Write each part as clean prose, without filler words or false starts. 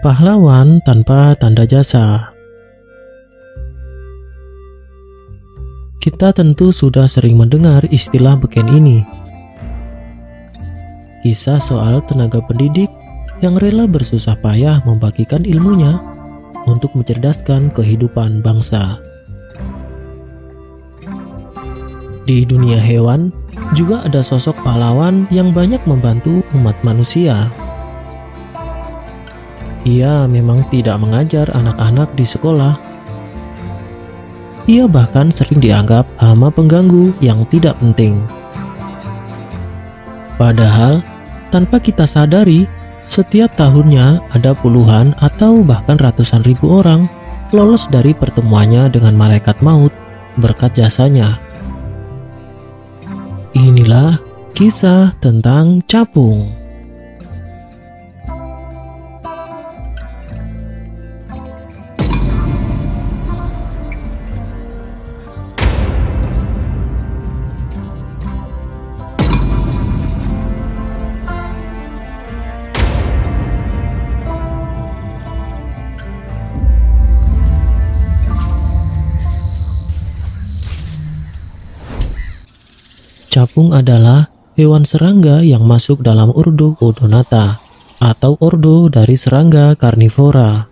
Pahlawan tanpa tanda jasa. Kita tentu sudah sering mendengar istilah beken ini. Kisah soal tenaga pendidik yang rela bersusah payah membagikan ilmunya untuk mencerdaskan kehidupan bangsa. Di dunia hewan, juga ada sosok pahlawan yang banyak membantu umat manusia. Ia memang tidak mengajar anak-anak di sekolah. Ia bahkan sering dianggap hama pengganggu yang tidak penting. Padahal, tanpa kita sadari, setiap tahunnya ada puluhan atau bahkan ratusan ribu orang lolos dari pertemuannya dengan malaikat maut berkat jasanya. Inilah kisah tentang capung. Capung adalah hewan serangga yang masuk dalam ordo Odonata atau ordo dari serangga karnivora.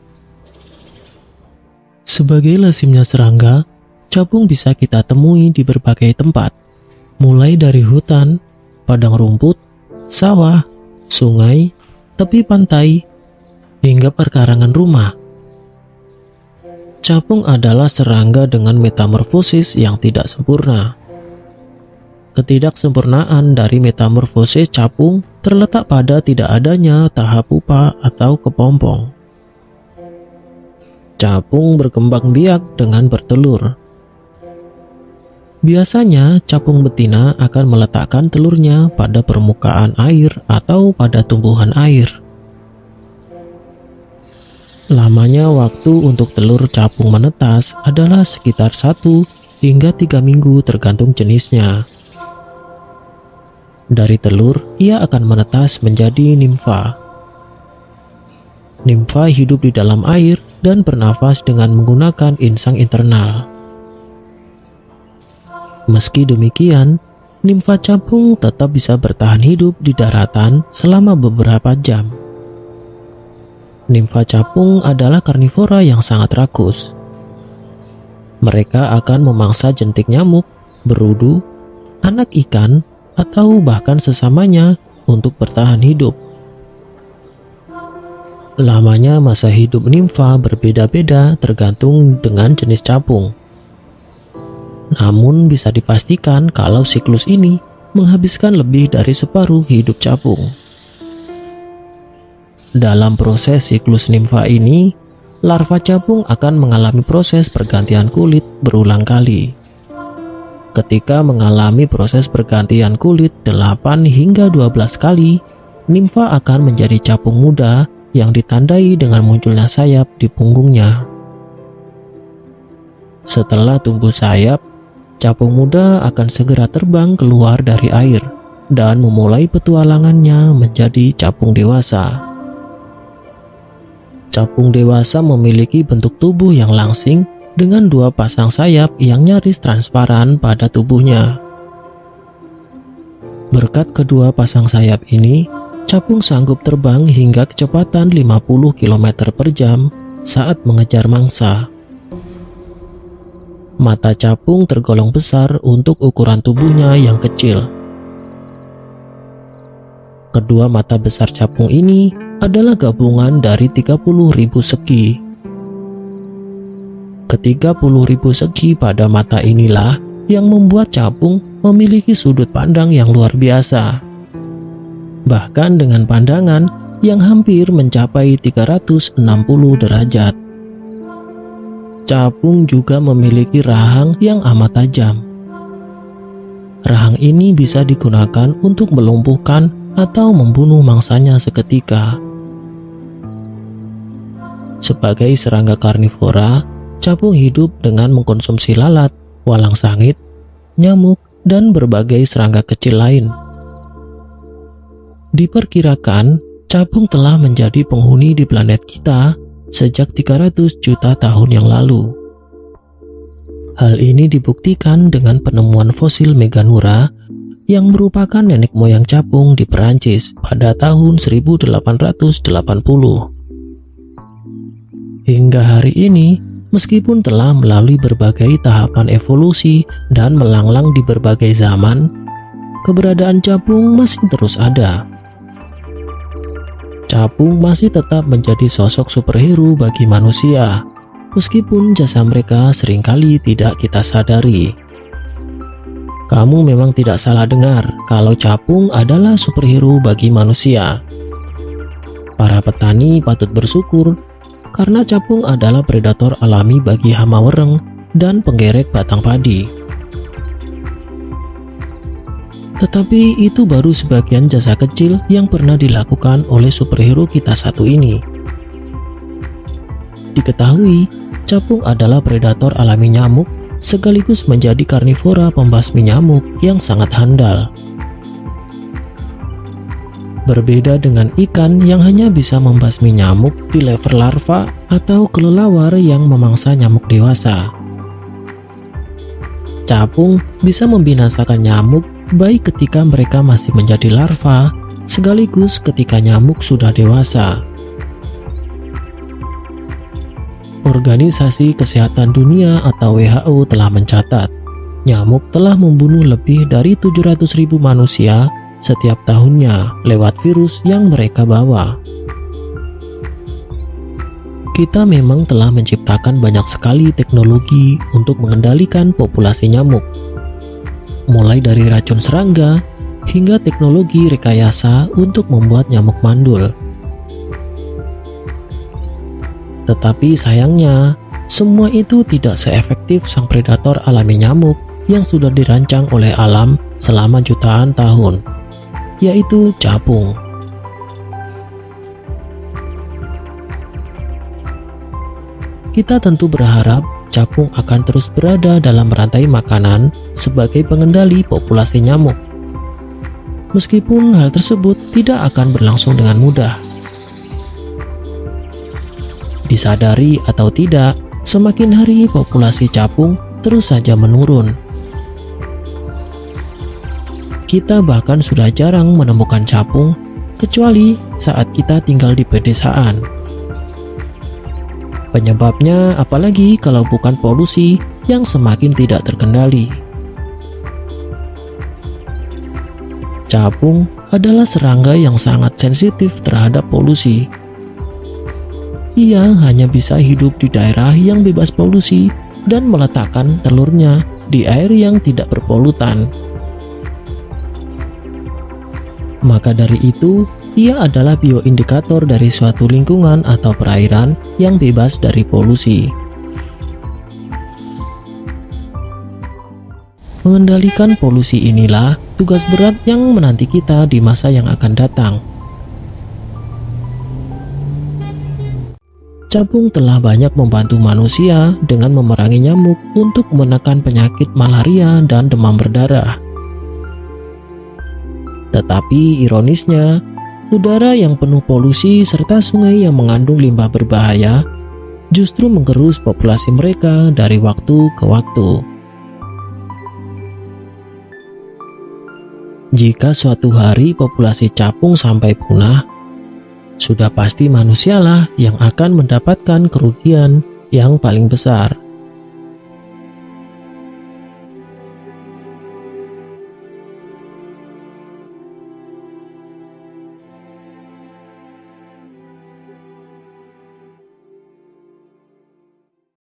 Sebagai lazimnya serangga, capung bisa kita temui di berbagai tempat, mulai dari hutan, padang rumput, sawah, sungai, tepi pantai, hingga perkarangan rumah. Capung adalah serangga dengan metamorfosis yang tidak sempurna. Ketidaksempurnaan dari metamorfosis capung terletak pada tidak adanya tahap pupa atau kepompong. Capung berkembang biak dengan bertelur. Biasanya capung betina akan meletakkan telurnya pada permukaan air atau pada tumbuhan air. Lamanya waktu untuk telur capung menetas adalah sekitar 1 hingga 3 minggu tergantung jenisnya. Dari telur, ia akan menetas menjadi nimfa. Nimfa hidup di dalam air dan bernafas dengan menggunakan insang internal. Meski demikian, nimfa capung tetap bisa bertahan hidup di daratan selama beberapa jam. Nimfa capung adalah karnivora yang sangat rakus. Mereka akan memangsa jentik nyamuk, berudu, anak ikan, atau bahkan sesamanya untuk bertahan hidup. Lamanya masa hidup nimfa berbeda-beda tergantung dengan jenis capung. Namun bisa dipastikan kalau siklus ini menghabiskan lebih dari separuh hidup capung. Dalam proses siklus nimfa ini, larva capung akan mengalami proses pergantian kulit berulang kali. Ketika mengalami proses pergantian kulit 8 hingga 12 kali, nimfa akan menjadi capung muda yang ditandai dengan munculnya sayap di punggungnya. Setelah tumbuh sayap, capung muda akan segera terbang keluar dari air dan memulai petualangannya menjadi capung dewasa. Capung dewasa memiliki bentuk tubuh yang langsing dengan 2 pasang sayap yang nyaris transparan pada tubuhnya. Berkat kedua pasang sayap ini, capung sanggup terbang hingga kecepatan 50 km per jam saat mengejar mangsa. Mata capung tergolong besar untuk ukuran tubuhnya yang kecil. Kedua mata besar capung ini adalah gabungan dari 30.000 segi. Ke-30.000 segi pada mata inilah yang membuat capung memiliki sudut pandang yang luar biasa. Bahkan dengan pandangan yang hampir mencapai 360 derajat. Capung juga memiliki rahang yang amat tajam. Rahang ini bisa digunakan untuk melumpuhkan atau membunuh mangsanya seketika. Sebagai serangga karnivora, capung hidup dengan mengkonsumsi lalat, walang sangit, nyamuk, dan berbagai serangga kecil lain. Diperkirakan, capung telah menjadi penghuni di planet kita sejak 300 juta tahun yang lalu. Hal ini dibuktikan dengan penemuan fosil Meganura yang merupakan nenek moyang capung di Perancis pada tahun 1880. Hingga hari ini, meskipun telah melalui berbagai tahapan evolusi dan melanglang di berbagai zaman, keberadaan capung masih terus ada. Capung masih tetap menjadi sosok superhero bagi manusia, meskipun jasa mereka seringkali tidak kita sadari. Kamu memang tidak salah dengar kalau capung adalah superhero bagi manusia. Para petani patut bersyukur karena capung adalah predator alami bagi hama wereng dan penggerek batang padi. Tetapi itu baru sebagian jasa kecil yang pernah dilakukan oleh superhero kita satu ini. Diketahui, capung adalah predator alami nyamuk sekaligus menjadi karnivora pembasmi nyamuk yang sangat handal. Berbeda dengan ikan yang hanya bisa membasmi nyamuk di level larva atau kelelawar yang memangsa nyamuk dewasa, capung bisa membinasakan nyamuk baik ketika mereka masih menjadi larva sekaligus ketika nyamuk sudah dewasa. Organisasi Kesehatan Dunia atau WHO telah mencatat, nyamuk telah membunuh lebih dari 700.000 manusia setiap tahunnya lewat virus yang mereka bawa. Kita memang telah menciptakan banyak sekali teknologi untuk mengendalikan populasi nyamuk. Mulai dari racun serangga hingga teknologi rekayasa untuk membuat nyamuk mandul. Tetapi sayangnya, semua itu tidak seefektif sang predator alami nyamuk yang sudah dirancang oleh alam selama jutaan tahun, yaitu capung. Kita tentu berharap capung akan terus berada dalam rantai makanan sebagai pengendali populasi nyamuk. Meskipun hal tersebut tidak akan berlangsung dengan mudah. Disadari atau tidak, semakin hari populasi capung terus saja menurun. Kita bahkan sudah jarang menemukan capung, kecuali saat kita tinggal di pedesaan. Penyebabnya apalagi kalau bukan polusi yang semakin tidak terkendali. Capung adalah serangga yang sangat sensitif terhadap polusi. Ia hanya bisa hidup di daerah yang bebas polusi dan meletakkan telurnya di air yang tidak berpolutan. Maka dari itu, ia adalah bioindikator dari suatu lingkungan atau perairan yang bebas dari polusi. Mengendalikan polusi inilah tugas berat yang menanti kita di masa yang akan datang. Capung telah banyak membantu manusia dengan memerangi nyamuk untuk menekan penyakit malaria dan demam berdarah. Tetapi ironisnya, udara yang penuh polusi serta sungai yang mengandung limbah berbahaya justru menggerus populasi mereka dari waktu ke waktu. Jika suatu hari populasi capung sampai punah, sudah pasti manusialah yang akan mendapatkan kerugian yang paling besar.